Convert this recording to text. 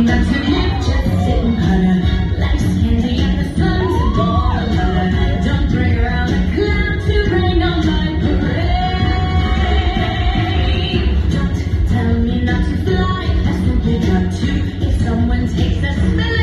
not to live, just sit and putter. Life's candy and the sun's a ball of butter. Don't bring around a cloud to rain on my parade. Don't tell me not to fly, I simply got to. If someone takes a smell